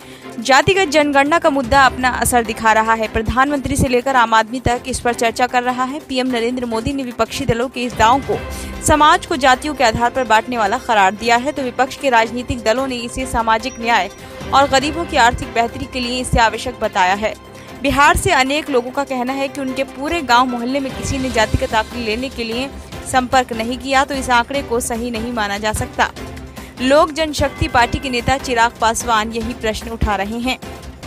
जातिगत जनगणना का मुद्दा अपना असर दिखा रहा है। प्रधानमंत्री से लेकर आम आदमी तक इस पर चर्चा कर रहा है। पीएम नरेंद्र मोदी ने विपक्षी दलों के इस दावों को समाज को जातियों के आधार पर बांटने वाला करार दिया है, तो विपक्ष के राजनीतिक दलों ने इसे सामाजिक न्याय और गरीबों की आर्थिक बेहतरी के लिए इसे आवश्यक बताया है। बिहार से अनेक लोगों का कहना है कि उनके पूरे गाँव मोहल्ले में किसी ने जातिगत आंकड़े लेने के लिए संपर्क नहीं किया, तो इस आंकड़े को सही नहीं माना जा सकता। लोक जनशक्ति पार्टी के नेता चिराग पासवान यही प्रश्न उठा रहे हैं।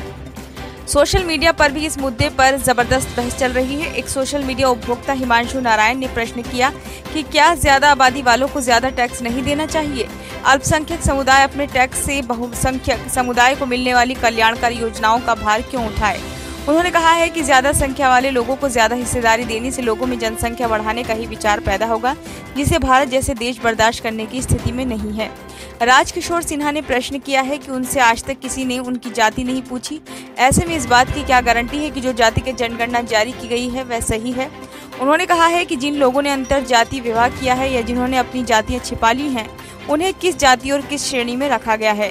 सोशल मीडिया पर भी इस मुद्दे पर जबरदस्त बहस चल रही है। एक सोशल मीडिया उपभोक्ता हिमांशु नारायण ने प्रश्न किया कि क्या ज्यादा आबादी वालों को ज्यादा टैक्स नहीं देना चाहिए? अल्पसंख्यक समुदाय अपने टैक्स से बहुसंख्यक समुदाय को मिलने वाली कल्याणकारी योजनाओं का भार क्यों उठाए? उन्होंने कहा है कि ज्यादा संख्या वाले लोगों को ज्यादा हिस्सेदारी देने से लोगों में जनसंख्या बढ़ाने का ही विचार पैदा होगा, जिसे भारत जैसे देश बर्दाश्त करने की स्थिति में नहीं है। राजकिशोर सिन्हा ने प्रश्न किया है कि उनसे आज तक किसी ने उनकी जाति नहीं पूछी। ऐसे में इस बात की क्या गारंटी है कि जो जाति की जनगणना जारी की गई है वह सही है? उन्होंने कहा है कि जिन लोगों ने अंतर जाति विवाह किया है या जिन्होंने अपनी जातियां छिपा ली हैं, उन्हें किस जाति और किस श्रेणी में रखा गया है।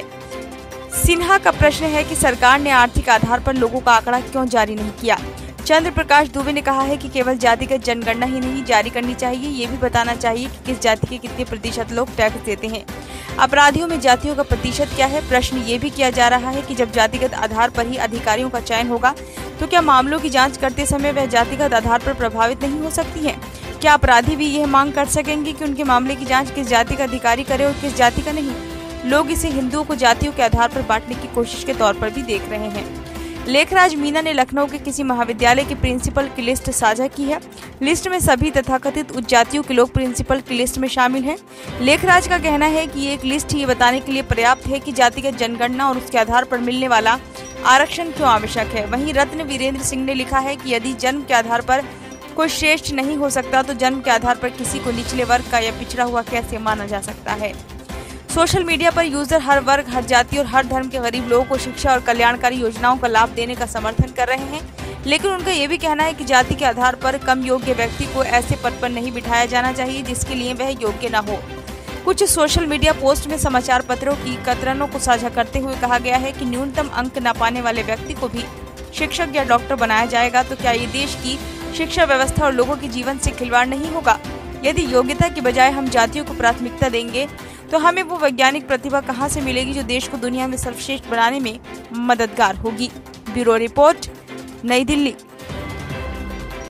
सिन्हा का प्रश्न है कि सरकार ने आर्थिक आधार पर लोगों का आंकड़ा क्यों जारी नहीं किया। चंद्र प्रकाश दुबे ने कहा है कि केवल जातिगत जनगणना ही नहीं जारी करनी चाहिए, ये भी बताना चाहिए कि किस जाति के कितने प्रतिशत लोग टैक्स देते हैं। अपराधियों में जातियों का प्रतिशत क्या है? प्रश्न ये भी किया जा रहा है कि जब जातिगत आधार पर ही अधिकारियों का चयन होगा, तो क्या मामलों की जाँच करते समय वह जातिगत आधार पर प्रभावित नहीं हो सकती है? क्या अपराधी भी यह मांग कर सकेंगे कि उनके मामले की जाँच किस जाति का अधिकारी करे और किस जाति का नहीं? लोग इसे हिंदुओं को जातियों के आधार पर बांटने की कोशिश के तौर पर भी देख रहे हैं। लेखराज मीना ने लखनऊ के किसी महाविद्यालय के प्रिंसिपल की लिस्ट साझा की है। लिस्ट में सभी तथाकथित उच्च जातियों के लोग प्रिंसिपल की लिस्ट में शामिल हैं। लेखराज का कहना है कि ये एक लिस्ट ये बताने के लिए पर्याप्त है कि जातिगत जनगणना और उसके आधार पर मिलने वाला आरक्षण क्यों आवश्यक है। वहीं रत्न वीरेंद्र सिंह ने लिखा है कि यदि जन्म के आधार पर कोई श्रेष्ठ नहीं हो सकता, तो जन्म के आधार पर किसी को निचले वर्ग का या पिछड़ा हुआ कैसे माना जा सकता है। सोशल मीडिया पर यूजर हर वर्ग, हर जाति और हर धर्म के गरीब लोगों को शिक्षा और कल्याणकारी योजनाओं का लाभ देने का समर्थन कर रहे हैं, लेकिन उनका ये भी कहना है कि जाति के आधार पर कम योग्य व्यक्ति को ऐसे पद पर नहीं बिठाया जाना चाहिए जिसके लिए वह योग्य न हो। कुछ सोशल मीडिया पोस्ट में समाचार पत्रों की कतरनों को साझा करते हुए कहा गया है कि न्यूनतम अंक न पाने वाले व्यक्ति को भी शिक्षक या डॉक्टर बनाया जाएगा, तो क्या ये देश की शिक्षा व्यवस्था और लोगों के जीवन से खिलवाड़ नहीं होगा? यदि योग्यता की बजाय हम जातियों को प्राथमिकता देंगे, तो हमें वो वैज्ञानिक प्रतिभा कहाँ से मिलेगी जो देश को दुनिया में सर्वश्रेष्ठ बनाने में मददगार होगी। ब्यूरो रिपोर्ट, नई दिल्ली।